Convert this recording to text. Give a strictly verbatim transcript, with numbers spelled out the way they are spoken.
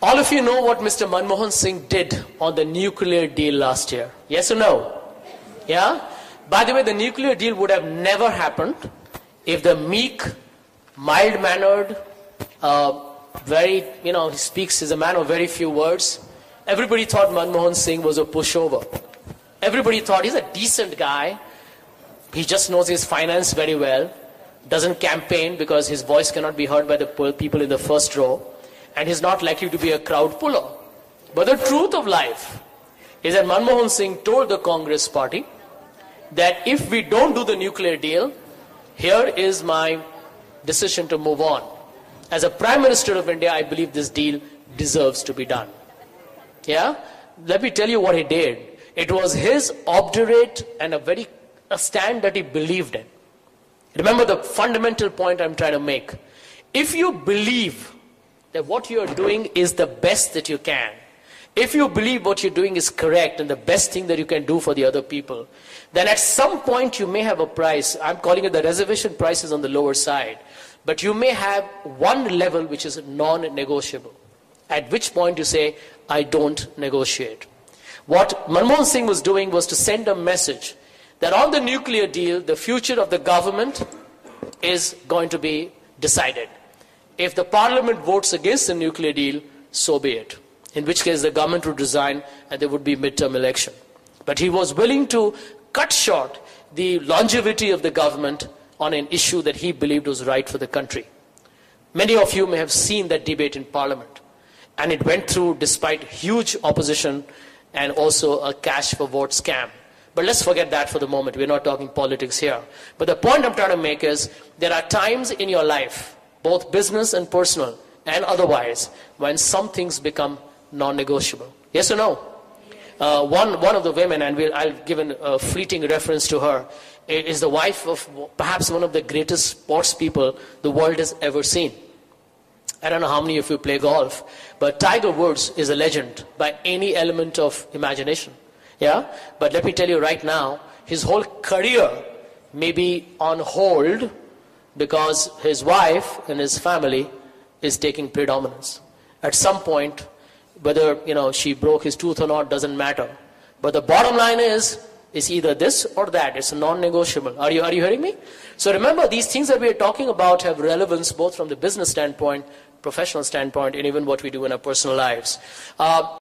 All of you know what Mister Manmohan Singh did on the nuclear deal last year. Yes or no? Yeah? By the way, the nuclear deal would have never happened if the meek, mild-mannered, uh, very, you know, he speaks, he's a man of very few words. Everybody thought Manmohan Singh was a pushover. Everybody thought he's a decent guy. He just knows his finance very well. Doesn't campaign because his voice cannot be heard by the people in the first row. And he's not likely to be a crowd puller. But the truth of life is that Manmohan Singh told the Congress party that if we don't do the nuclear deal, here is my decision to move on. As a Prime Minister of India, I believe this deal deserves to be done. Yeah? Let me tell you what he did. It was his obdurate and a very a stand that he believed in. Remember the fundamental point I'm trying to make. If you believe that what you're doing is the best that you can, if you believe what you're doing is correct and the best thing that you can do for the other people, then at some point you may have a price. I'm calling it the reservation prices on the lower side. But you may have one level which is non-negotiable. At which point you say, I don't negotiate. What Manmohan Singh was doing was to send a message that on the nuclear deal, the future of the government is going to be decided. If the parliament votes against the nuclear deal, so be it. In which case the government would resign and there would be midterm election. But he was willing to cut short the longevity of the government on an issue that he believed was right for the country. Many of you may have seen that debate in Parliament. And it went through despite huge opposition and also a cash for vote scam. But let's forget that for the moment. We're not talking politics here. But the point I'm trying to make is there are times in your life, both business and personal and otherwise, when some things become non-negotiable. Yes or no? Uh, one, one of the women, and we'll, I'll give a uh, fleeting reference to her, is the wife of perhaps one of the greatest sports people the world has ever seen. I don't know how many of you play golf, but Tiger Woods is a legend by any element of imagination. Yeah? But let me tell you right now, his whole career may be on hold because his wife and his family is taking predominance. At some point, whether you know she broke his tooth or not doesn't matter. But the bottom line is, it's either this or that. It's non-negotiable. Are you, are you hearing me? So remember, these things that we are talking about have relevance both from the business standpoint, professional standpoint, and even what we do in our personal lives. Uh,